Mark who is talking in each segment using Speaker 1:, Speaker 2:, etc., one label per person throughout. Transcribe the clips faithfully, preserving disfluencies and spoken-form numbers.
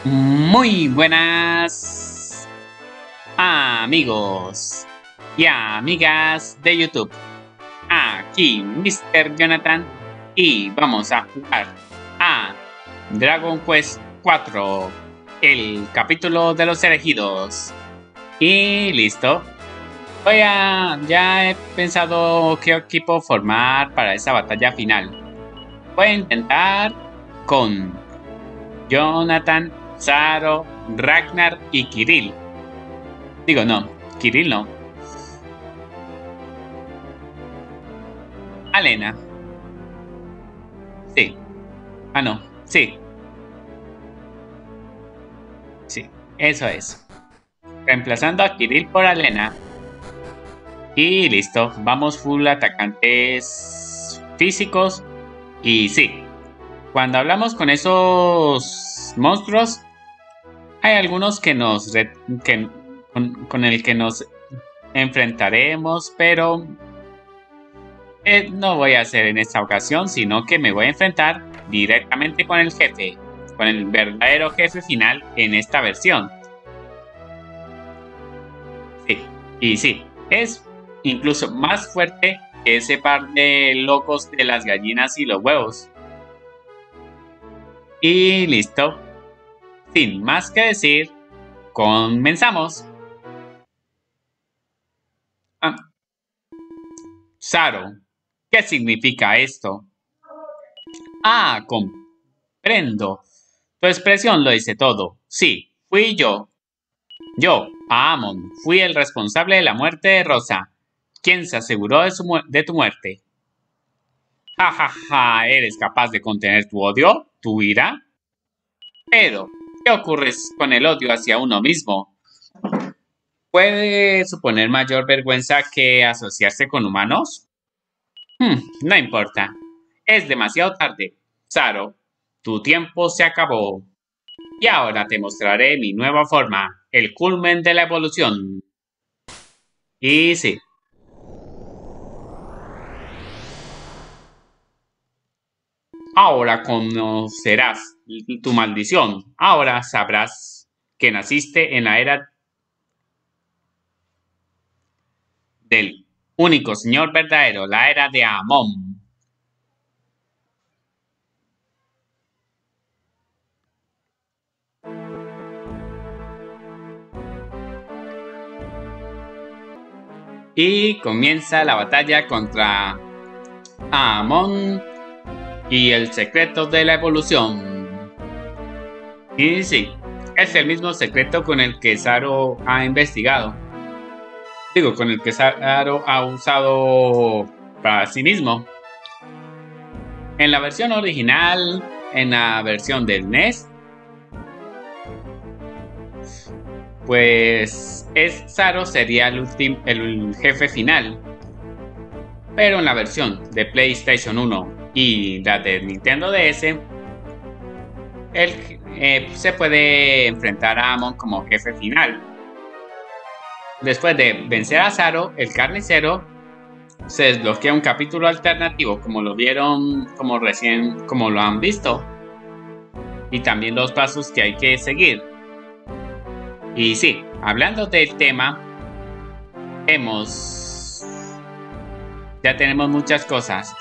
Speaker 1: Muy buenas amigos y amigas de YouTube. Aquí mister Jonathan y vamos a jugar a Dragon Quest cuatro, el capítulo de los elegidos. Y listo. Voy a... ya he pensado qué equipo formar para esa batalla final. Voy a intentar con Jonathan, Zaro, Ragnar y Kirill. Digo, no, Kirill no. Alena. Sí. Ah, no. Sí. Sí, eso es. Reemplazando a Kirill por Alena. Y listo. Vamos full atacantes físicos. Y sí. Cuando hablamos con esos monstruos, hay algunos que nos re que, con, con el que nos enfrentaremos, pero eh, no voy a hacer en esta ocasión, sino que me voy a enfrentar directamente con el jefe, con el verdadero jefe final en esta versión. Sí, y sí, es incluso más fuerte que ese par de locos de las gallinas y los huevos. Y listo. Sin más que decir, comenzamos. Ah. Zaro, ¿qué significa esto? Ah, comprendo. Tu expresión lo dice todo. Sí, fui yo. Yo, Amon, fui el responsable de la muerte de Rosa. ¿Quién se aseguró de, su mu de tu muerte? Ja, ja, ja, ¿eres capaz de contener tu odio? ¿Tu ira? Pero, ¿qué ocurre con el odio hacia uno mismo? ¿Puede suponer mayor vergüenza que asociarse con humanos? Hmm, no importa. Es demasiado tarde. Zaro, tu tiempo se acabó. Y ahora te mostraré mi nueva forma, el culmen de la evolución. Y sí. Ahora conocerás tu maldición. Ahora sabrás que naciste en la era del único señor verdadero, la era de Amon. Y comienza la batalla contra Amon y el secreto de la evolución. Y sí, es el mismo secreto con el que Zaro ha investigado. Digo, con el que Zaro ha usado para sí mismo. En la versión original, en la versión del N E S, pues es Zaro sería el, el jefe final. Pero en la versión de PlayStation uno y la de Nintendo D S, él eh, se puede enfrentar a Amon como jefe final. Después de vencer a Zaro, el carnicero, se desbloquea un capítulo alternativo, como lo vieron, como recién, como lo han visto, y también los pasos que hay que seguir. Y sí, hablando del tema, hemos, ya tenemos muchas cosas.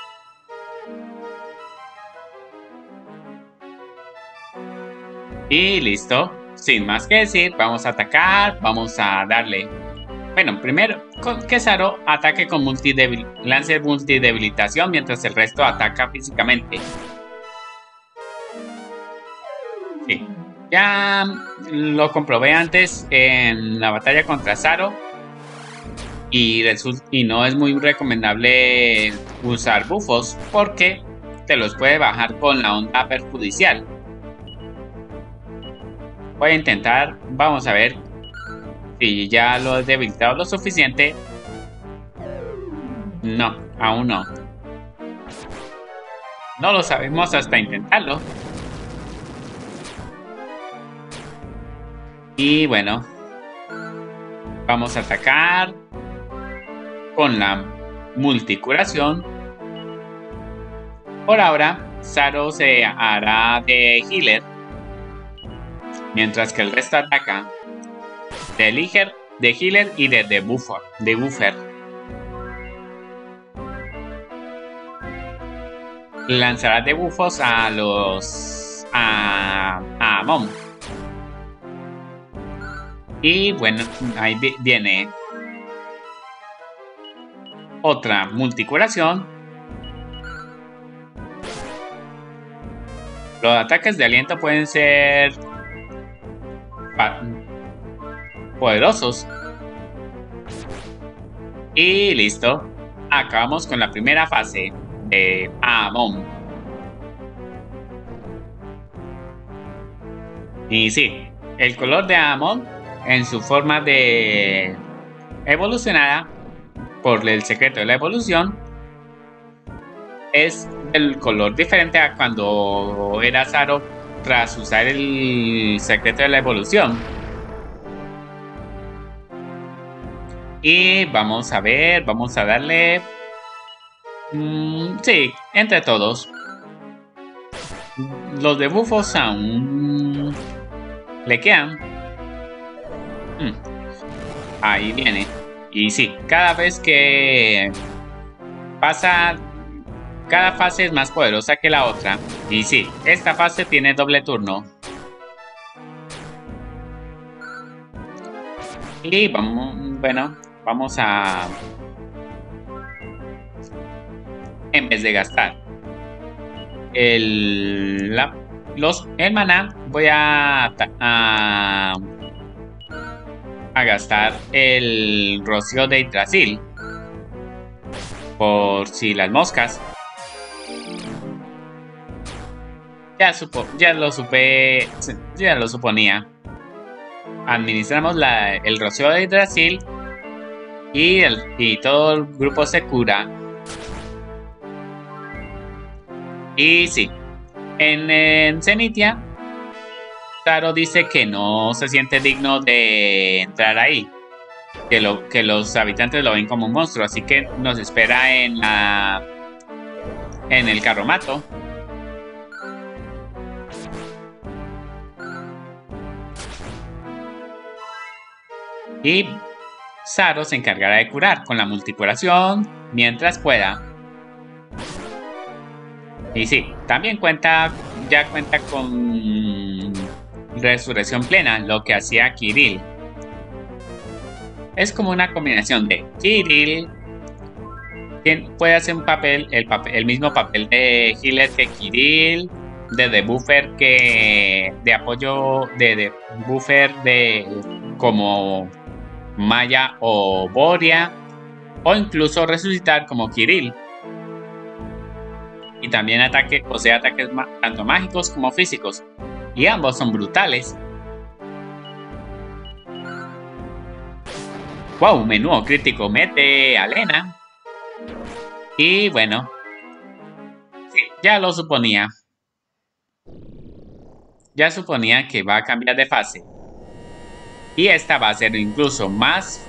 Speaker 1: Y listo, sin más que decir, vamos a atacar, vamos a darle. Bueno, primero, que Zaro ataque con multidebil lance multidebilitación mientras el resto ataca físicamente. Sí. Ya lo comprobé antes en la batalla contra Zaro y, y no es muy recomendable usar bufos porque te los puede bajar con la onda perjudicial. Voy a intentar, vamos a ver si ya lo he debilitado lo suficiente. No, aún no. No lo sabemos hasta intentarlo. Y bueno, vamos a atacar con la multicuración. Por ahora, Zaro se hará de healer. mientras que el resto ataca de healer, de healer y de debuffer. De buffer. Lanzará debuffos a los a, a Amon. Y bueno, ahí viene otra multicuración. Los ataques de aliento pueden ser poderosos. Y listo. Acabamos con la primera fase de Amon. Y sí, el color de Amon en su forma de evolucionada por el secreto de la evolución es el color diferente a cuando era Zaro tras usar el secreto de la evolución. Y vamos a ver, vamos a darle... Mmm, sí, entre todos. Los debuffos aún le quedan. Hmm. Ahí viene. Y sí, cada vez que pasa... Cada fase es más poderosa que la otra. Y sí, esta fase tiene doble turno. Y vamos... Bueno, vamos a... En vez de gastar el, la, los, el maná, voy a, a, a gastar el rocío de Yggdrasil. Por si las moscas. Ya, supo, ya lo supe, ya lo suponía. Administramos la, el rocío de Yggdrasil y, el, y todo el grupo se cura. Y sí, en, en Zenitia, Zaro dice que no se siente digno de entrar ahí, que, lo, que los habitantes lo ven como un monstruo, así que nos espera en la en el carromato. Y Zaro se encargará de curar con la multicuración mientras pueda. Y sí, también cuenta, ya cuenta con resurrección plena, lo que hacía Kirill. Es como una combinación de Kirill, quien puede hacer un papel el, papel, el mismo papel de healer que Kirill, de debuffer que de apoyo, de, de buffer de como Maya o Boria, o incluso resucitar como Kirill. Y también ataque, posee ataques tanto mágicos como físicos. Y ambos son brutales. Wow, menudo crítico mete a Lena. Y bueno, sí, ya lo suponía. Ya suponía que va a cambiar de fase. Y esta va a ser incluso más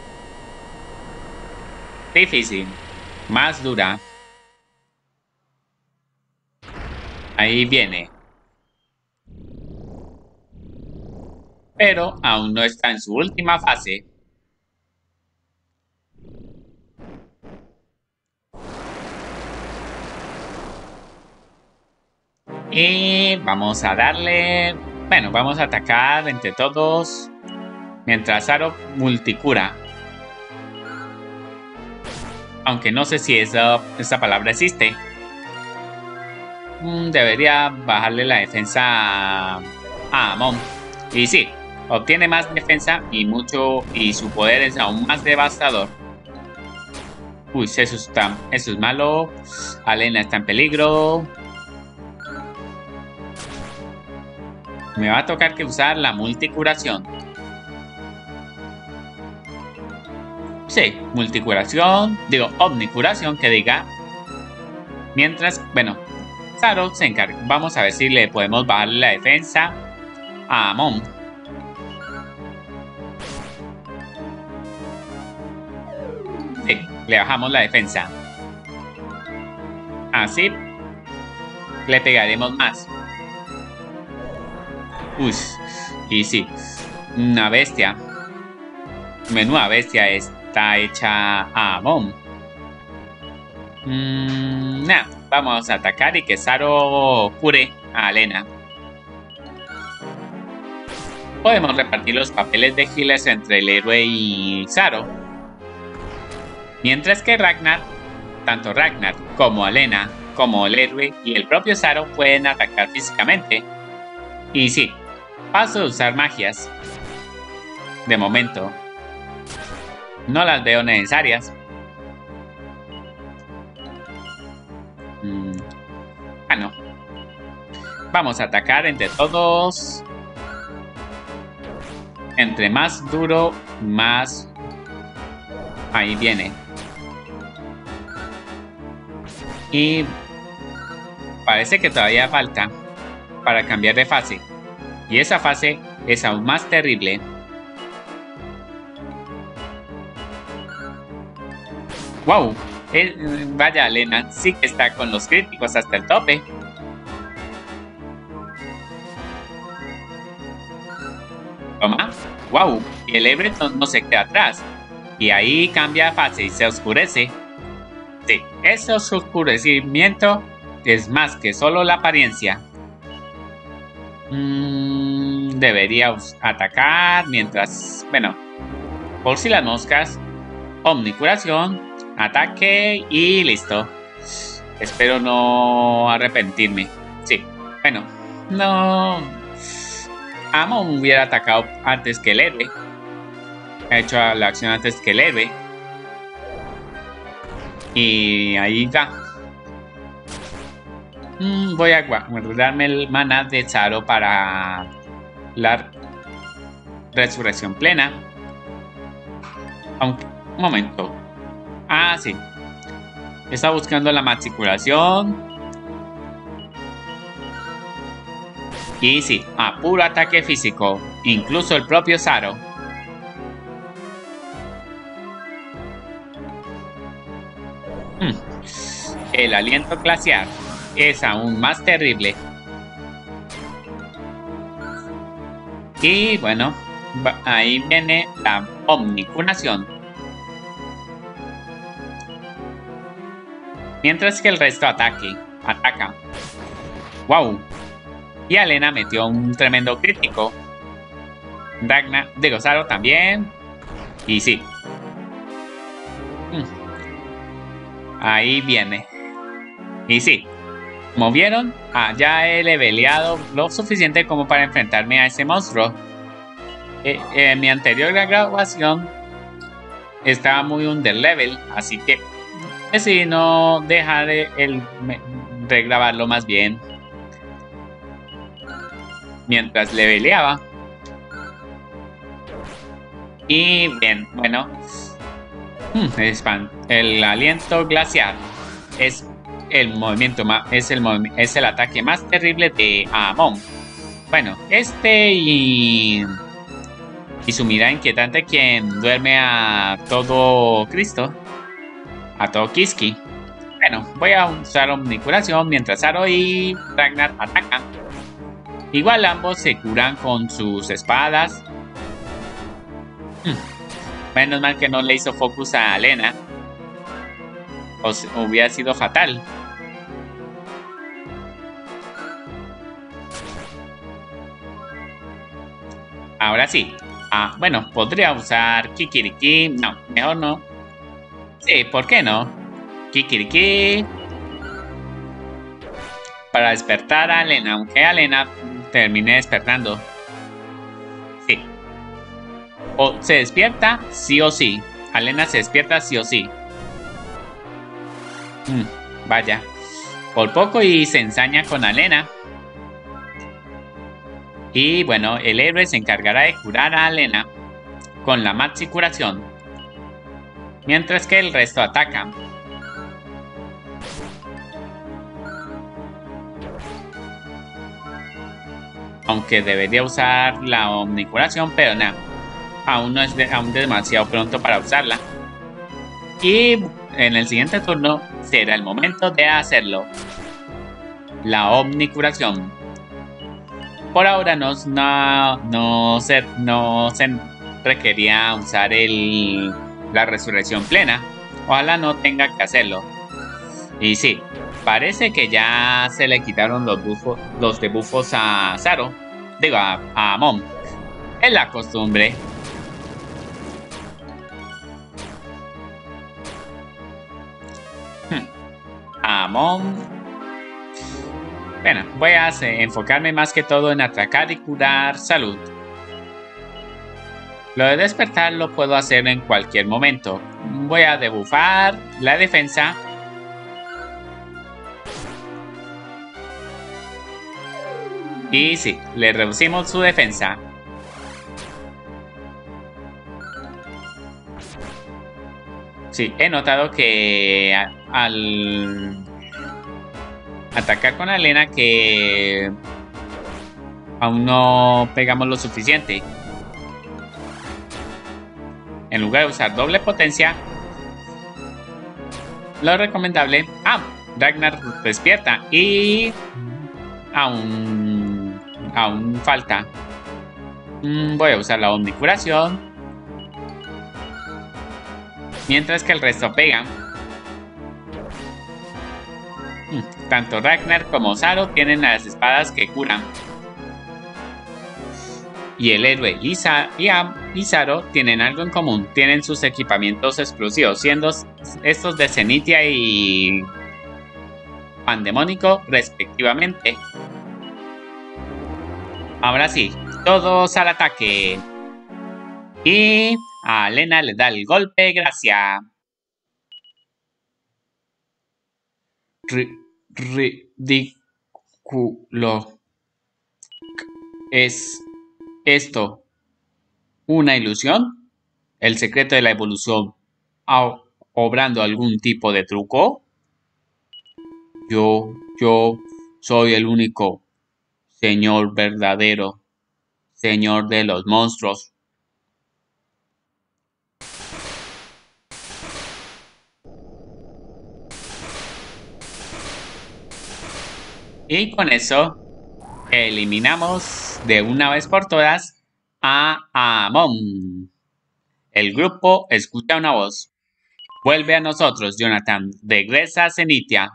Speaker 1: difícil, más dura. Ahí viene. Pero aún no está en su última fase. Y vamos a darle... Bueno, vamos a atacar entre todos. Mientras Zaro multicura. Aunque no sé si esa, esa palabra existe. Debería bajarle la defensa a, a Amon. Y sí, obtiene más defensa y mucho. Y su poder es aún más devastador. Uy, eso está, eso es malo. Alena está en peligro. Me va a tocar que usar la multicuración. Sí, multicuración. Digo, omnicuración, que diga. Mientras, bueno, Zaro se encarga. Vamos a ver si le podemos bajar la defensa a Amon. Sí, le bajamos la defensa. Así le pegaremos más. Uy, Y sí, una bestia. Menuda bestia está hecha a Amon. Mm, nah, vamos a atacar y que Zaro cure a Alena. Podemos repartir los papeles de healers entre el héroe y Zaro. Mientras que Ragnar, tanto Ragnar como Alena, como el héroe y el propio Zaro pueden atacar físicamente. Y sí, paso de usar magias. De momento, no las veo necesarias. Mm. Ah, no. Vamos a atacar entre todos. Entre más duro, más... Ahí viene. Y parece que todavía falta para cambiar de fase. Y esa fase es aún más terrible. ¡Wow! Eh, vaya, Alena sí que está con los críticos hasta el tope. Toma. ¡Wow! Y el héroe no, no se queda atrás. Y ahí cambia de fase y se oscurece. Sí, ese oscurecimiento es más que solo la apariencia. Mm, debería atacar mientras... Bueno, por si las moscas. Omnicuración, ataque y listo. Espero no arrepentirme. Sí, bueno, no... Amon hubiera atacado antes que el héroe. Ha hecho la acción antes que el héroe. Y ahí va. Mm, voy a guardarme el maná de Zaro para la resurrección plena. Aunque, un momento. Ah, sí. Está buscando la matriculación. Y sí, a puro ataque físico. Incluso el propio Zaro. Hmm. El aliento glaciar es aún más terrible. Y bueno, ahí viene la omnicuración. Mientras que el resto ataque, ataca. ¡Wow! Y Alena metió un tremendo crítico. Ragnar, digo, Zaro también. Y sí. Hmm. Ahí viene. Y sí. Como vieron, ah, ya he leveleado lo suficiente como para enfrentarme a ese monstruo. Eh, eh, mi anterior grabación estaba muy underlevel, así que decidí no dejar el regrabarlo más bien. Mientras leveleaba. Y bien, bueno. Hmm, el aliento glaciar es el movimiento más, es el es el ataque más terrible de Amon. Bueno, este y y su mirada inquietante quien duerme a todo Cristo, a todo Kiski. Bueno, voy a usar omnicuración mientras Zaro y Ragnar atacan. Igual ambos se curan con sus espadas. Hmm. Menos mal que no le hizo focus a Alena. O hubiera sido fatal. Ahora sí. Ah, bueno, podría usar Kikiriki. No, mejor no. Sí, ¿por qué no? Kikiriki. Para despertar a Alena, aunque Alena termine despertando. Sí. O se despierta sí o sí. Alena se despierta sí o sí. Mm, vaya. Por poco y se ensaña con Alena. Y bueno, el héroe se encargará de curar a Alena con la maxi curación. Mientras que el resto ataca. Aunque debería usar la omnicuración, pero nada. Aún no es de, aún demasiado pronto para usarla. Y en el siguiente turno será el momento de hacerlo. La omnicuración. por ahora no, no, no, se, no se requería usar el, la resurrección plena. Ojalá no tenga que hacerlo. Y sí, parece que ya se le quitaron los, bufos, los debuffos a Zaro. Digo, a, a Mom. Es la costumbre. Hmm. A Mom. Bueno, voy a enfocarme más que todo en atacar y curar salud. Lo de despertar lo puedo hacer en cualquier momento. Voy a debufar la defensa. Y sí, le reducimos su defensa. Sí, he notado que al atacar con Alena que aún no pegamos lo suficiente. En lugar de usar doble potencia, lo recomendable... Ah, Ragnar despierta y aún, aún falta. Mm, voy a usar la omnicuración. Mientras que el resto pega. Mm, tanto Ragnar como Zaro tienen las espadas que curan. Y el héroe y, y Zaro tienen algo en común. Tienen sus equipamientos exclusivos, siendo estos de Zenitia y Pandemónico respectivamente. Ahora sí, todos al ataque. Y a Alena le da el golpe gracia. Ridículo. ¿Es esto una ilusión? ¿El secreto de la evolución obrando algún tipo de truco? Yo, yo soy el único señor verdadero, señor de los monstruos. Y con eso eliminamos de una vez por todas a Amon. El grupo escucha una voz. Vuelve a nosotros, Jonathan. Regresa a Zenitia.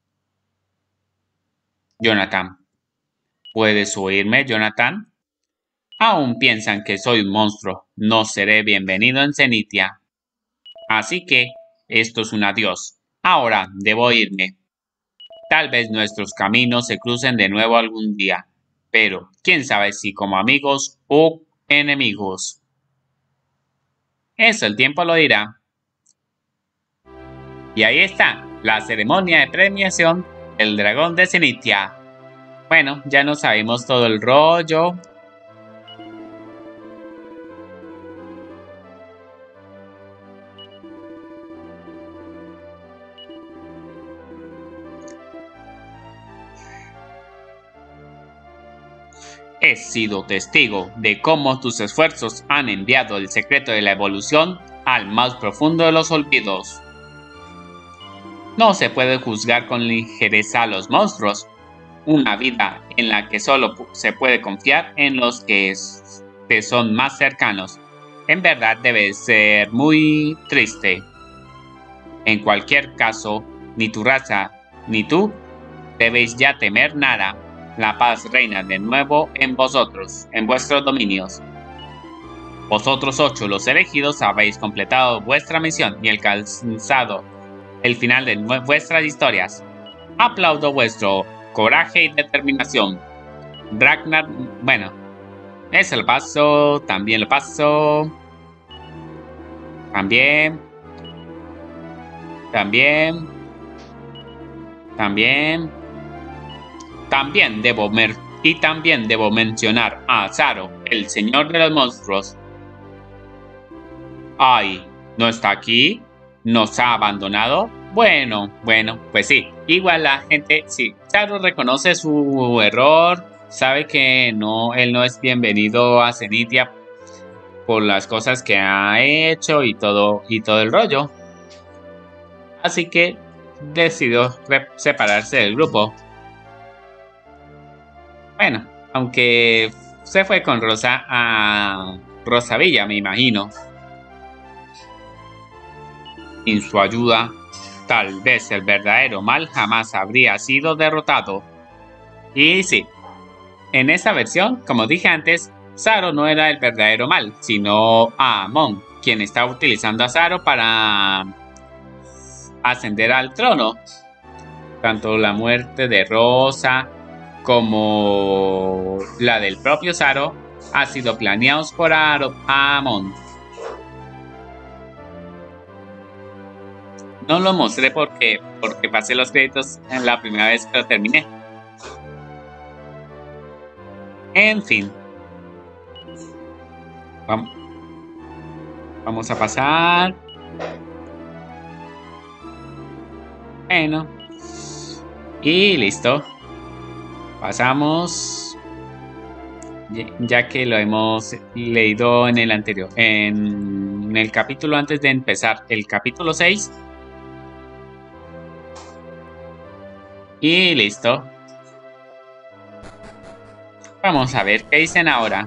Speaker 1: Jonathan. ¿Puedes oírme, Jonathan? Aún piensan que soy un monstruo. No seré bienvenido en Zenitia. Así que, esto es un adiós. Ahora debo irme. Tal vez nuestros caminos se crucen de nuevo algún día. Pero, quién sabe si como amigos o enemigos. Eso el tiempo lo dirá. Y ahí está, la ceremonia de premiación del dragón de Zenitia. Bueno, ya no sabemos todo el rollo. He sido testigo de cómo tus esfuerzos han enviado el secreto de la evolución al más profundo de los olvidos. No se puede juzgar con ligereza a los monstruos. Una vida en la que solo se puede confiar en los que te son más cercanos. En verdad debe ser muy triste. En cualquier caso, ni tu raza ni tú debéis ya temer nada. La paz reina de nuevo en vosotros, en vuestros dominios. Vosotros ocho, los elegidos, habéis completado vuestra misión y alcanzado el final de vuestras historias. Aplaudo vuestro coraje y determinación. Ragnar, bueno, eso lo paso, también lo paso. También. También. También. También debo mer y también debo mencionar a Zaro, el señor de los monstruos. Ay, ¿no está aquí? ¿Nos ha abandonado? Bueno, bueno, pues sí. Igual la gente, sí. Zaro reconoce su error, sabe que no, él no es bienvenido a Zenitia por las cosas que ha hecho y todo, y todo el rollo. Así que decidió separarse del grupo. Bueno, Aunque se fue con Rosa a Rosavilla, me imagino. Sin su ayuda, tal vez el verdadero mal jamás habría sido derrotado. Y sí, en esa versión, como dije antes, Zaro no era el verdadero mal, sino Amon, quien estaba utilizando a Zaro para ascender al trono. Tanto la muerte de Rosa como la del propio Zaro ha sido planeados por Amon. No lo mostré porque, porque pasé los créditos en la primera vez que lo terminé. En fin. Vamos, vamos a pasar. Bueno. Y listo. Pasamos. Ya que lo hemos leído en el anterior. En el capítulo antes de empezar. El capítulo seis. Y listo. Vamos a ver qué dicen ahora.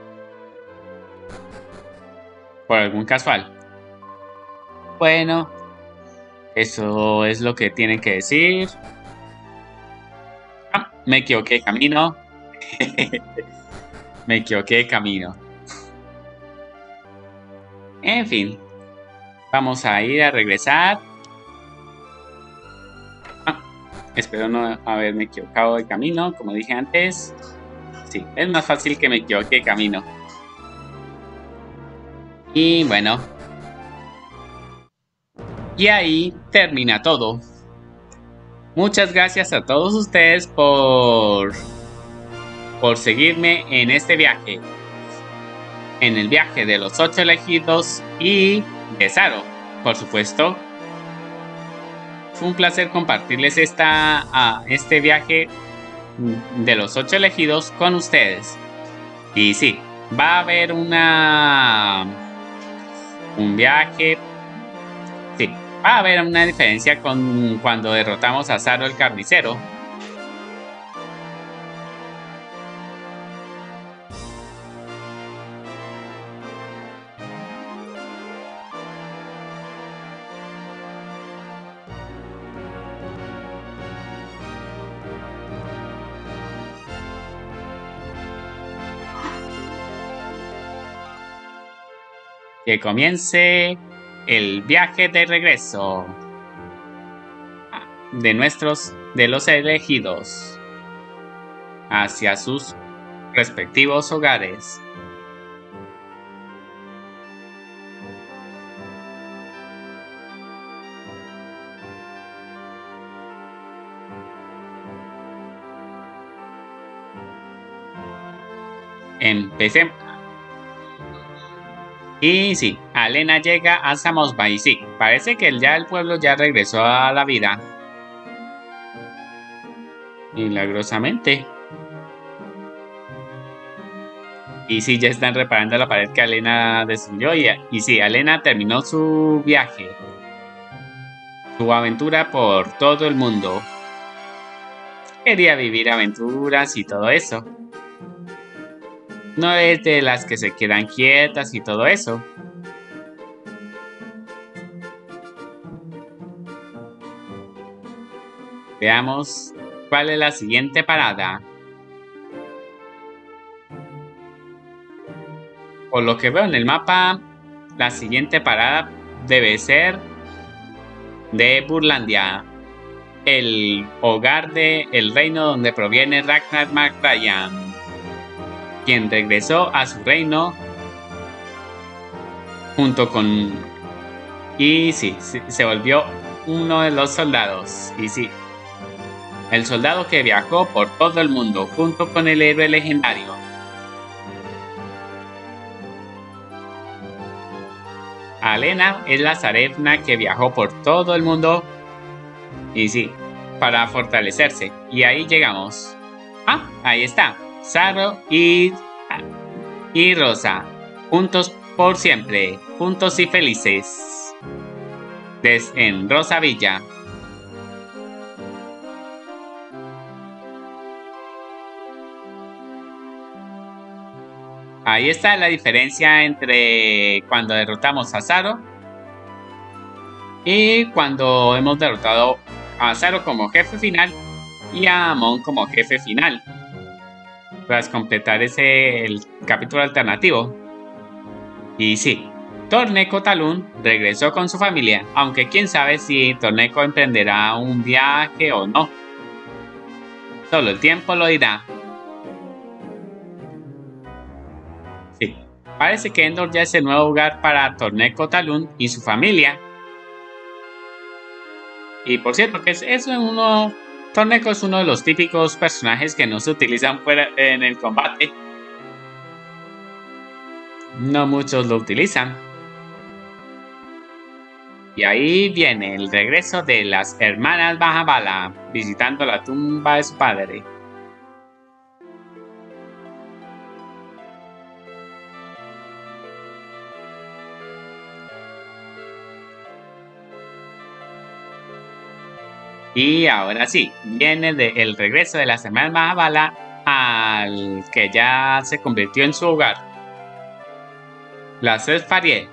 Speaker 1: Por algún casual. Bueno. Eso es lo que tienen que decir. Ah, me equivoqué de camino. Me equivoqué de camino. En fin. Vamos a ir a regresar. Ah, espero no haberme equivocado de camino, como dije antes. Sí, es más fácil que me equivoque de camino. Y bueno. Y ahí termina todo. Muchas gracias a todos ustedes por, por seguirme en este viaje. En el viaje de los ocho elegidos y de Zaro, por supuesto. Fue un placer compartirles esta, uh, este viaje de los ocho elegidos con ustedes. Y sí, va a haber una un viaje. Sí, va a haber una diferencia con cuando derrotamos a Zaro el Carnicero. Que comience el viaje de regreso de nuestros, de los elegidos hacia sus respectivos hogares. Empecemos. Y sí, Alena llega a Samozba y sí, parece que ya el pueblo ya regresó a la vida. Milagrosamente. Y sí, ya están reparando la pared que Alena destruyó y, y sí, Alena terminó su viaje. Su aventura por todo el mundo. Quería vivir aventuras y todo eso. No es de las que se quedan quietas y todo eso. Veamos cuál es la siguiente parada. Por lo que veo en el mapa, la siguiente parada debe ser de Burlandia, el hogar de el reino donde proviene Ragnar McBrien, quien regresó a su reino junto con... Y sí, se volvió uno de los soldados. Y sí, el soldado que viajó por todo el mundo junto con el héroe legendario. Alena es la Zarevna que viajó por todo el mundo. Y sí, para fortalecerse. Y ahí llegamos. Ah, ahí está. Zaro y, y Rosa, juntos por siempre, juntos y felices, Des, en Rosavilla. Ahí está la diferencia entre cuando derrotamos a Zaro y cuando hemos derrotado a Zaro como jefe final y a Amon como jefe final. Tras completar ese el capítulo alternativo. Y sí, Torneco Talún regresó con su familia, aunque quién sabe si Torneco emprenderá un viaje o no. Solo el tiempo lo dirá. Sí, parece que Endor ya es el nuevo hogar para Torneco Talún y su familia. Y por cierto, que es, es uno... Torneco es uno de los típicos personajes que no se utilizan fuera en el combate. No muchos lo utilizan. Y ahí viene el regreso de las hermanas Bahabala visitando la tumba de su padre. Y ahora sí, viene de el regreso de las hermanas Bahabala al que ya se convirtió en su hogar. La Sefarié.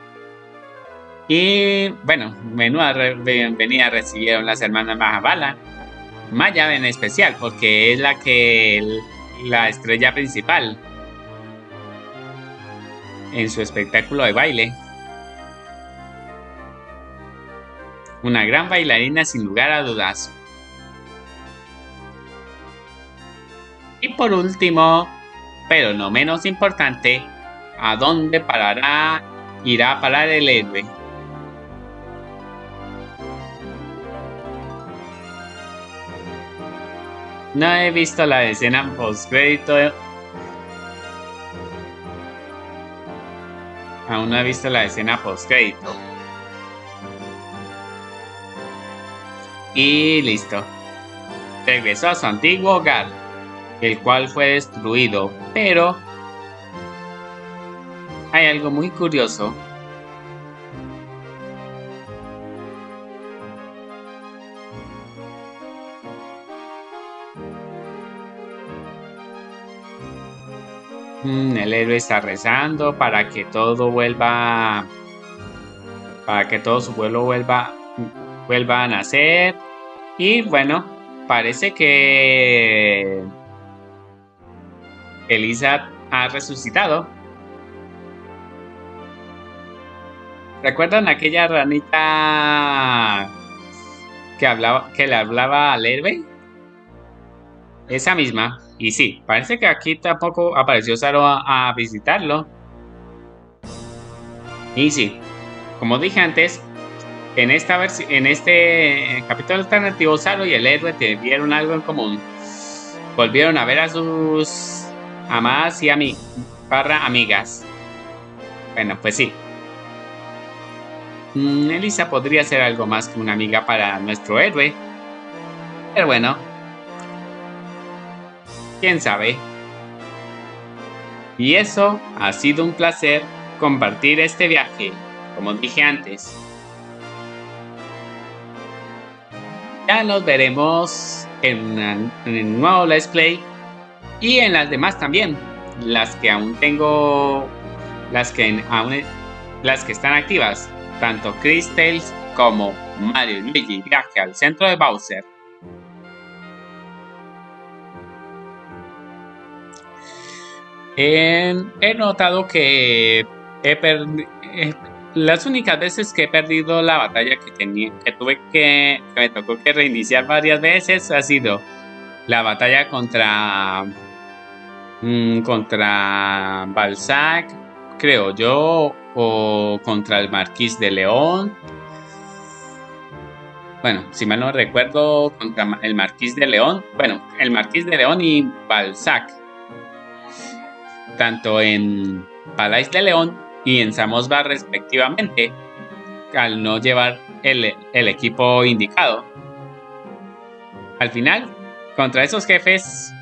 Speaker 1: Y bueno, menuda bienvenida recibieron las hermanas Bahabala. Maya en especial, porque es la que la estrella principal en su espectáculo de baile. Una gran bailarina sin lugar a dudas. Y por último, pero no menos importante, ¿a dónde parará, irá a parar el héroe? No he visto la escena post-crédito. Aún no he visto la escena post-crédito. Y listo. Regresó a su antiguo hogar, el cual fue destruido, pero hay algo muy curioso. Mm, el héroe está rezando para que todo vuelva, para que todo su pueblo vuelva, vuelva a nacer. Y bueno, parece que Elisa ha resucitado. ¿Recuerdan aquella ranita que hablaba, que le hablaba al héroe? Esa misma. Y sí, parece que aquí tampoco apareció Zaro a, a visitarlo. Y sí, como dije antes, en esta versión, en este capítulo alternativo, Zaro y el héroe tuvieron algo en común. Volvieron a ver a sus amadas y ami barra amigas. Bueno, pues sí. Mm, Elisa podría ser algo más que una amiga para nuestro héroe. Pero bueno, quién sabe. Y eso ha sido un placer compartir este viaje, como dije antes. Ya nos veremos en, en el nuevo Let's Play y en las demás también, las que aún tengo, las que aún las que están activas, tanto Crystals como Mario y Luigi Viaje al Centro de Bowser. Eh, he notado que he perdido eh, las únicas veces que he perdido la batalla que tenía, que tuve que, que me tocó que reiniciar varias veces, ha sido la batalla contra mmm, contra Balzac, creo yo, o contra el Marqués de León. Bueno, si mal no recuerdo, contra el Marqués de León. Bueno, el Marqués de León y Balzac, tanto en Palais de León y en Samozba respectivamente, al no llevar el, el equipo indicado. Al final, contra esos jefes,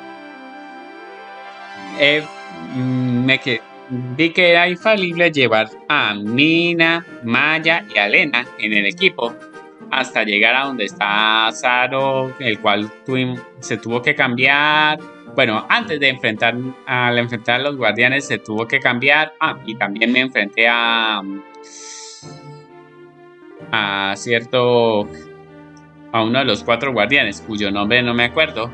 Speaker 1: eh, me que, vi que era infalible llevar a Nina, Maya y a Elena en el equipo, hasta llegar a donde está Zaro, el cual tuvim- se tuvo que cambiar. Bueno, antes de enfrentar, al enfrentar a los guardianes se tuvo que cambiar. Ah, y también me enfrenté a, a cierto, a uno de los cuatro guardianes, cuyo nombre no me acuerdo.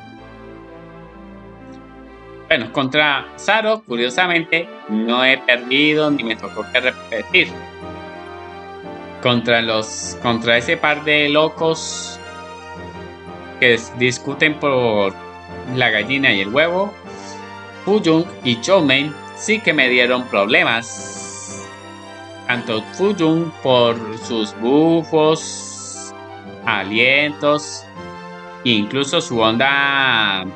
Speaker 1: Bueno, contra Zaro, curiosamente, no he perdido ni me tocó que repetir. Contra los, contra ese par de locos que discuten por la gallina y el huevo, Fuyung y Choumen sí que me dieron problemas. Tanto Fuyung por sus bufos, alientos, e incluso su onda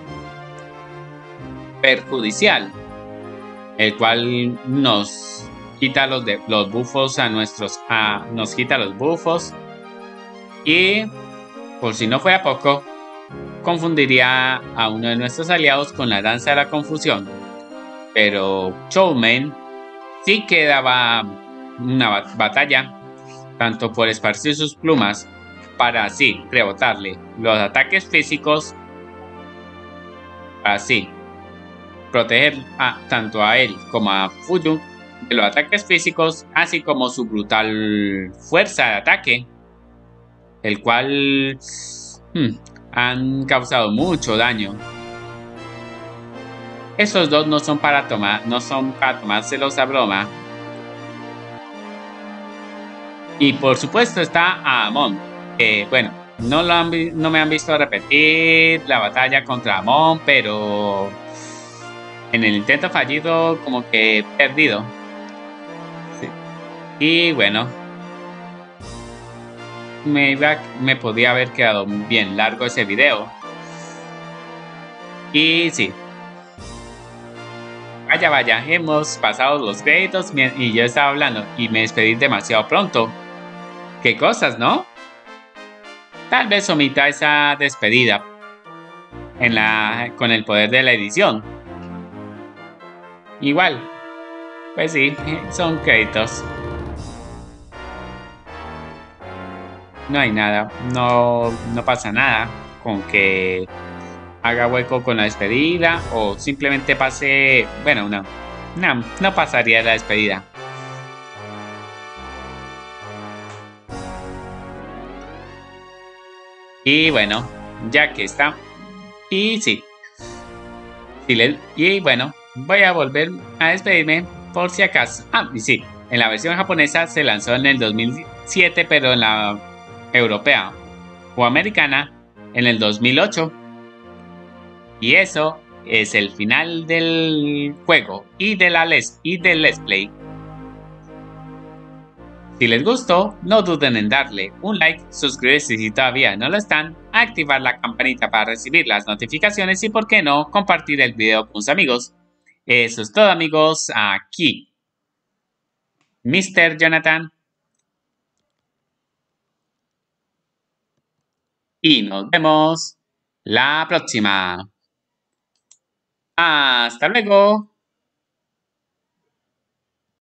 Speaker 1: perjudicial, el cual nos quita los, de, los bufos a nuestros, a, nos quita los bufos, y por si no fuera poco, confundiría a uno de nuestros aliados con la danza de la confusión. Pero Choumen sí que daba una bat batalla, tanto por esparcir sus plumas para así rebotarle los ataques físicos, para así proteger a, tanto a él como a Fuyung de los ataques físicos, así como su brutal fuerza de ataque, el cual hmm, han causado mucho daño. Esos dos no son para tomar, no son para tomárselos a broma. Y por supuesto está Amon, que bueno, no, lo han, no me han visto repetir la batalla contra Amon, pero en el intento fallido como que he perdido. Sí. Y bueno, me, iba, me podía haber quedado bien largo ese video. Y sí. Vaya, vaya, hemos pasado los créditos y yo estaba hablando y me despedí demasiado pronto. Qué cosas, ¿no? Tal vez omita esa despedida en la, con el poder de la edición. Igual, pues sí, son créditos. No hay nada, no, no pasa nada con que haga hueco con la despedida o simplemente pase, bueno, no, no, no pasaría la despedida. Y bueno, ya que está, y sí, sí le, y bueno, voy a volver a despedirme por si acaso. Ah, y sí, en la versión japonesa se lanzó en el dos mil siete, pero en la europea o americana en el dos mil ocho. Y eso es el final del juego y, de la les y del Let's Play. Si les gustó, no duden en darle un like, suscribirse si todavía no lo están, activar la campanita para recibir las notificaciones y, por qué no, compartir el video con sus amigos. Eso es todo, amigos. Aquí mister Jonathan. Y nos vemos la próxima. Hasta luego.